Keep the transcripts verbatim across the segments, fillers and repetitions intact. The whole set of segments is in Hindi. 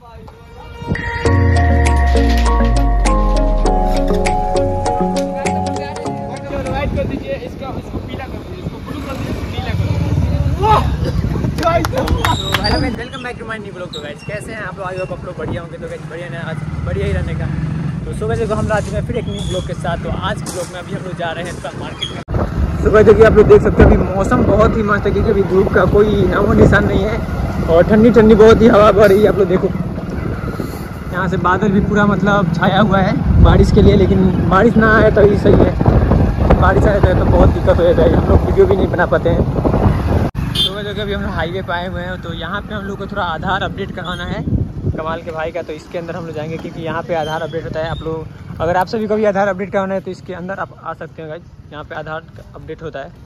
Welcome back to my new blog. तो गाइस कैसे हैं आप लोग? आज आप लोग बढ़िया होंगे। तो गाइस बढ़िया ना, आज बढ़िया ही रहने का। तो सुबह से हम आ चुके हैं फिर एक न्यू ब्लॉग के साथ। तो आज के ब्लॉग में अभी हम लोग जा रहे हैं थोड़ा मार्केट में। सुबह देखिए आप लोग देख सकते हैं अभी मौसम बहुत ही मस्त है, क्योंकि अभी धूप का कोई नामो निशान नहीं है और ठंडी ठंडी बहुत ही हवा बह रही है। आप लोग देखो यहाँ से बादल भी पूरा मतलब छाया हुआ है बारिश के लिए, लेकिन बारिश ना आए तो ही सही है। बारिश आ जाए तो बहुत दिक्कत हो जाता है, हम लोग वीडियो भी नहीं बना पाते हैं। सुबह जो कि अभी हम लोग हाईवे पे आए हुए हैं, तो यहाँ पे हम लोग को थोड़ा आधार अपडेट कराना है कमाल के भाई का। तो इसके अंदर हम लोग जाएंगे, क्योंकि यहाँ पे आधार अपडेट होता है। आप लोग अगर आपसे भी कभी आधार अपडेट कराना है तो इसके अंदर आप आ सकते हैं गाइस, यहाँ पे आधार अपडेट होता है।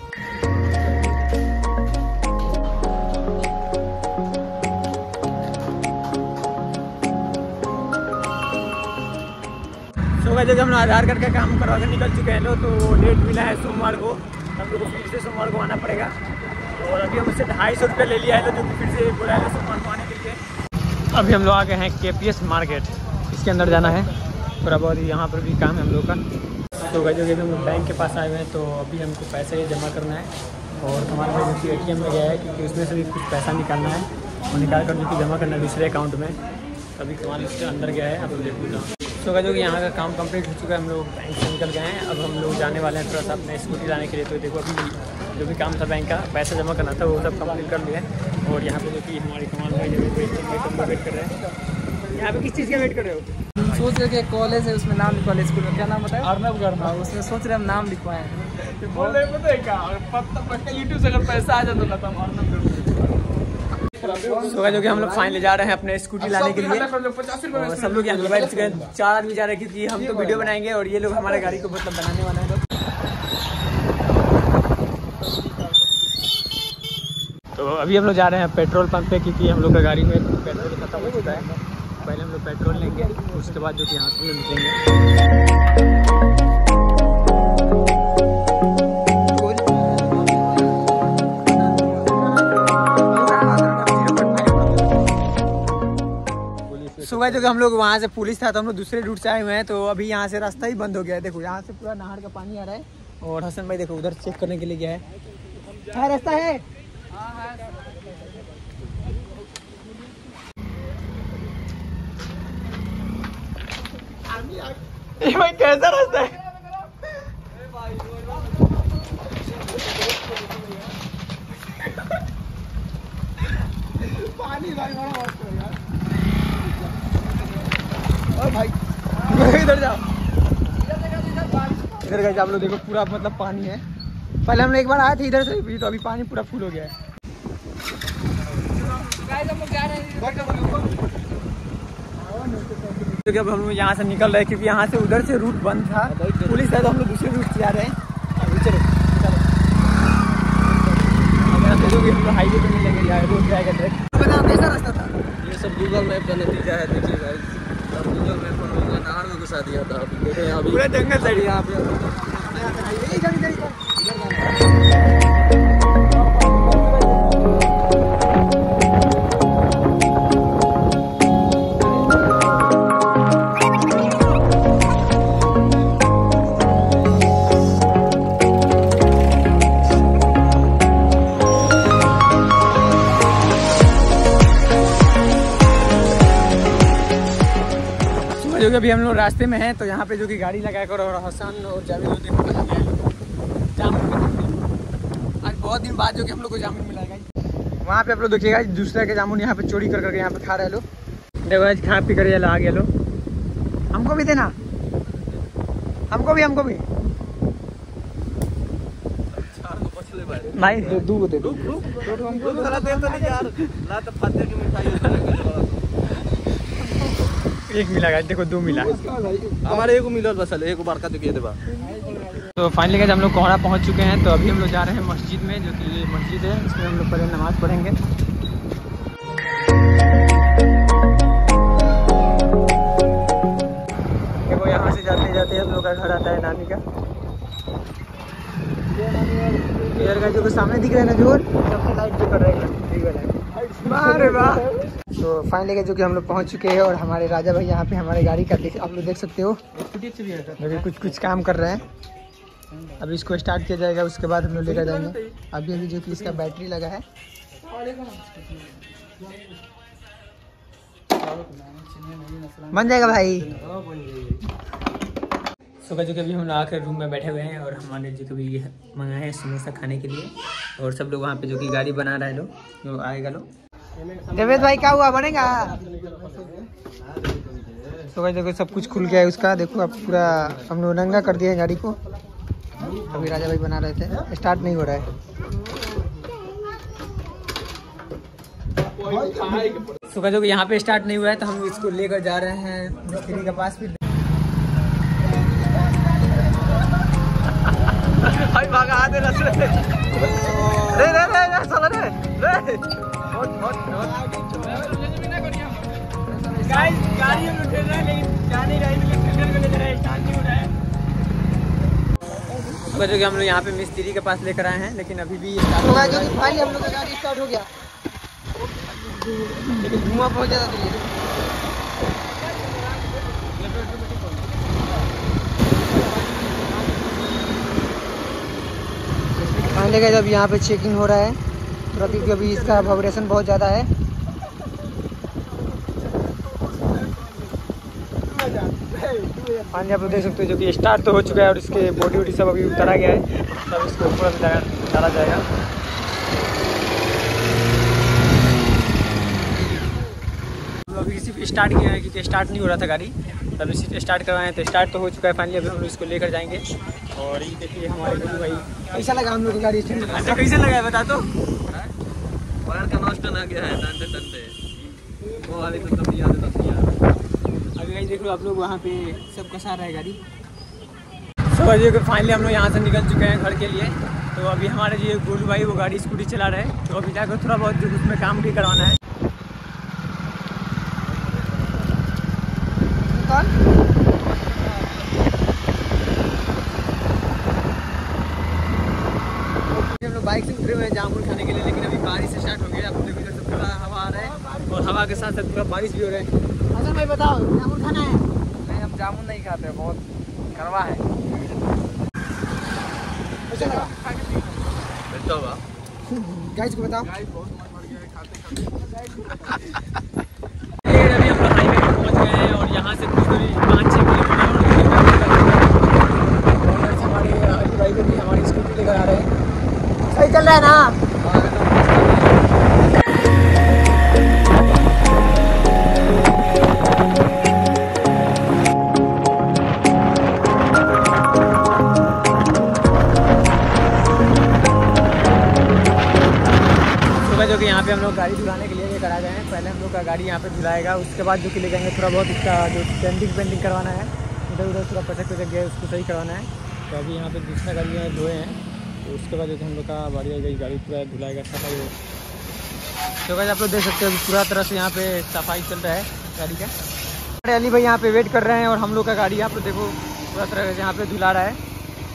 सुबह जो कि हम लोग आधार कार्ड का काम करवा कर निकल चुके हैं लोग, तो डेट मिला है सोमवार को। हम लोग को फिर से सोमवार को आना पड़ेगा। और अभी हम उससे ढाई सौ रुपये ले लिया है, जो कि फिर से बुला है सोमवार को आने के लिए। अभी हम लोग आ गए हैं के पी एस मार्केट, इसके अंदर जाना है। थोड़ा बहुत यहाँ पर भी काम है हम लोग का। तो जो कि हम लोग बैंक के पास आए हुए हैं, तो अभी हमको पैसे जमा करना है। और हमारे भाई जो कि ए टी एम में गया है, क्योंकि उसमें से भी कुछ पैसा निकालना है और निकाल कर जो कि जमा करना है दूसरे अकाउंट में। अभी कमाल उसके अंदर गया है, आप लोग देखो। तो जो कि यहाँ का काम कंप्लीट हो चुका है, हम लोग बैंक से निकल गए हैं। अब हम लोग जाने वाले हैं थोड़ा सा अपने स्कूटी लाने के लिए। तो देखो अभी जो भी काम था बैंक का पैसा जमा करना था वो सब कंप्लीट कर लिया है। और यहाँ पे जो कि हमारे कमाल भाई जो वेट कर रहे हैं। यहाँ पे किस चीज़ का वेट कर रहे हो? सोच रहे कि कॉलेज है उसमें नाम लिखवा, स्कूल में क्या नाम बताया? अर्नब गर्मा। उसमें सोच रहे हम नाम लिखवाएं। बोल रहे पता है क्या, यूट्यूब से अगर पैसा आ जाता था हम अर्नब गर्मा। जो कि हम लोग फाइनली जा रहे हैं अपने स्कूटी लाने के लिए। और सब लोग यहाँ बैठ चुके हैं, चार आदमी जा रहे हैं, क्योंकि हम तो वीडियो बनाएंगे और ये लोग हमारे गाड़ी को मतलब बनाने वाले हैं। तो अभी हम लोग जा रहे हैं पेट्रोल पंप पे, क्योंकि हम लोग का गाड़ी में पेट्रोल खत्म हो चुका है। पहले हम लोग पेट्रोल लेंगे, उसके बाद जो कि यहाँ से निकलेंगे। सुबह जो कि हम लोग वहाँ से पुलिस था, तो हम लोग दूसरे रूट से आए हुए हैं। तो अभी यहाँ से रास्ता ही बंद हो गया है। देखो यहाँ से पूरा नहर का पानी आ रहा है। और हसन भाई देखो उधर चेक करने के लिए गया है। क्या रास्ता है? ये भाई कैसा रास्ता है? पानी भाई बड़ा मस्त है यार। और भाई इधर जाओ, इधर गए आप लोग देखो पूरा मतलब पानी है। पहले हम लोग एक बार आए थे इधर से, भी तो अभी पानी पूरा फुल हो गया है। क्योंकि अब हम लोग यहाँ से निकल रहे हैं, क्योंकि यहाँ से उधर से रूट बंद था, पुलिस है, तो हम लोग दूसरे रूट से जा रहे हैं। अभी चलो चलो हाईवे पे मिलेंगे, रोड जाएगा डायरेक्ट। बताओ कैसा रास्ता था? ये सब गूगल मैप का नतीजा है। देखिए गाइस, गूगल मैप पर नहर में घुसा दिया था। अभी देखें यहाँ पूरा जंगल साइड यहाँ पे। जो कि अभी हम लोग रास्ते में हैं, तो यहाँ पे जो कि गाड़ी लगा कर और हसन और जावेद देखो जामुन। आज बहुत दिन बाद जो कि हम लोग को जामुन मिला है। वहाँ पे आप लोग देखिएगा दूसरा के जामुन यहाँ पे चोरी कर करके यहाँ पे खा रहे लोग। देखो आज खा पी कर आ गया लोग। हमको भी देना, हमको भी हमको भी भाई दो दो दे दो। एक मिला गाइस, देखो दो मिला हमारे एक मिला बस एक बार का दिए देबा। तो फाइनली गाइस हम लोग कोहरा पहुंच चुके हैं। तो अभी हम लोग जा रहे हैं मस्जिद में, जो कि ये मस्जिद है, इसमें हम लोग पहले नमाज पढ़ेंगे। देखो यहाँ से जाते जाते हम लोग का घर आता है नानी का। यार गाइस जो सामने दिख रहा है ना जोर, सबसे लाइट जो कर रहा है। अरे वाह तो फाइनली जो कि हम लोग पहुंच चुके हैं और हमारे राजा भाई यहाँ पे हमारे गाड़ी का देख आप लोग देख सकते हो अभी कुछ कुछ काम कर रहे हैं। अभी इसको स्टार्ट किया जाएगा, उसके बाद हम लोग लेकर जाएंगे। अभी अभी जो कि इसका बैटरी लगा है, बन जाएगा भाई। सुबह जो कि अभी हम लोग आकर रूम में बैठे हुए हैं और हमारे जो कभी मंगाए हैं समोसा खाने के लिए, और सब लोग वहाँ पे जो कि गाड़ी बना रहे हैं लोग, जो आएगा लोग। देवेश भाई क्या हुआ, बनेगा? सुबह देखो सब कुछ खुल गया है उसका, देखो अब पूरा हम लोग नंगा कर दिया है गाड़ी को। अभी राजा भाई बना रहे थे, स्टार्ट नहीं हो रहा है। सुबह जो कि यहाँ पे स्टार्ट नहीं हुआ है तो हम इसको लेकर जा रहे हैं मिस्त्री के पास। फिर भाई भागा आते रस रे रे रे रे चलो रे रे बहुत बहुत गाइस गाड़ी हम उठे रहे लेकिन जा नहीं रही, लेकिन फिल्टर में ले जा रहे हैं, स्टार्ट नहीं हो रहा है। तो जो कि हम लोग यहाँ पे मिस्त्री के पास लेकर आए हैं, लेकिन अभी भी तो गाइस जो कि फाइनली हम लोग का गाड़ी स्टार्ट हो गया, लेकिन धुआं बहुत ज़्यादा दिल्ली। फाइनली गाइस अब यहाँ पे चेकिंग हो रहा है, तो अभी अभी इसका वाइब्रेशन बहुत ज़्यादा है। फाइनली आप लोग देख सकते हो जो कि स्टार्ट तो हो चुका है और इसके बॉडी वॉडी सब अभी उतारा गया है, सब इसको पूरा डाला जाएगा। अभी सिर्फ स्टार्ट किया है क्योंकि स्टार्ट नहीं हो रहा था गाड़ी, तब सिर्फ स्टार्ट करवाएं तो स्टार्ट तो हो चुका है। फाइनली अभी हम लोग इसको लेकर जाएंगे। और ये देखिए हमारे गुरु भाई, कैसा लगा हम लोग की गाड़ी? अच्छा कैसे लगा है बता तो? वायर का नॉस्ट ना गया है टंटे टंटे वो वाली तो तब याद है तब याद। अभी देख लो आप लोग वहाँ पे सब कसा रहा है गाड़ी। समझिए कि फाइनली हम लोग यहाँ से निकल चुके हैं घर के लिए। तो अभी हमारे जो गुरु भाई वो गाड़ी स्कूटी चला रहे हैं, तो अभी जाकर थोड़ा बहुत जो उसमें काम भी करवाना है। हम लोग बाइक से उतरे हुए हैं जामुन खाने के लिए, लेकिन अभी बारिश स्टार्ट हो गई। आप देखो इधर से पूरा हवा आ रहा है और हवा के साथ साथ पूरा बारिश भी हो रहा है। अच्छा भाई बताओ, जामुन खाना है? नहीं, हम जामुन नहीं खाते, बहुत कड़वा है। गाइस को बताओ। गाइस बहुत मन भर गया है खाते खाते। अभी हम लोग हाईवे पे पहुंच गए हैं और यहाँ से कुछ दूरी पाँच छः किलोमीटर और हमारे अली भाई को भी हमारी स्कूटी लेकर आ रहे हैं। सही चल रहा है ना? जो कि यहाँ पे हम लोग गाड़ी धुलाने के लिए लेकर आ गए हैं। पहले हम लोग का गाड़ी यहाँ पे धुलाएगा, उसके बाद जो कि ले जाएंगे थोड़ा बहुत इसका जो पेंटिंग पेंटिंग करवाना है, इधर उधर थोड़ा पचक पचक गया उसको सही करवाना है। तो अभी यहाँ पे दूसरा गाड़ी यहाँ धोए हैं, तो उसके बाद जो हम लोग का बारी आई गई गाड़ी पूरा धुलाएगा, सफाई हो। तो गाइस आप लोग देख सकते हो पूरा तरह से यहाँ पे सफाई चल रहा है गाड़ी का। हमारे अली भाई यहाँ पे वेट कर रहे हैं और हम लोग का गाड़ी यहाँ पे देखो पूरा तरह से यहाँ पे धुला रहा है।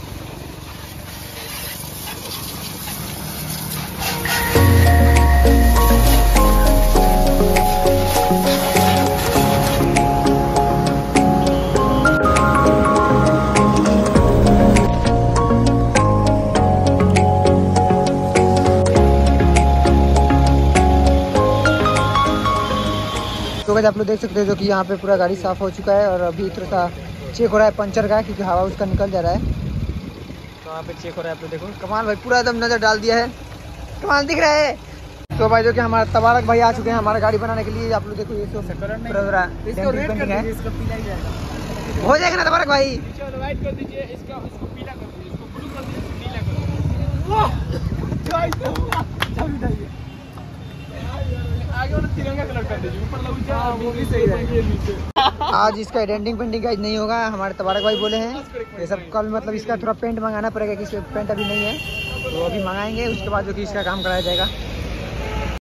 तो गाइस आप लोग देख सकते हो जो कि यहाँ पे पूरा गाड़ी साफ़ हो चुका है और अभी थोड़ा सा चेक हो रहा है पंचर का, क्योंकि हवा उसका निकल जा रहा है। तो वहाँ पे चेक हो रहा है, आप लोग देखो। कमाल भाई पूरा एकदम नज़र डाल दिया है, कमाल दिख रहा है। तो भाई जो कि हमारे तबारक भाई आ चुके हैं हमारा गाड़ी बनाने के लिए। आप लोग देखो ये तो हो जाएगा ना तबारक भाई? तिरंगा कलर कर दीजिए, ऊपर ऊपर वो भी सही है। आज इसका डेंटिंग पेंटिंग का नहीं होगा, हमारे तबारक भाई बोले हैं ये सब कल, मतलब इसका थोड़ा पेंट मंगाना पड़ेगा, कि पेंट अभी नहीं है, तो अभी मंगाएंगे, उसके बाद जो कि इसका काम कराया जाएगा।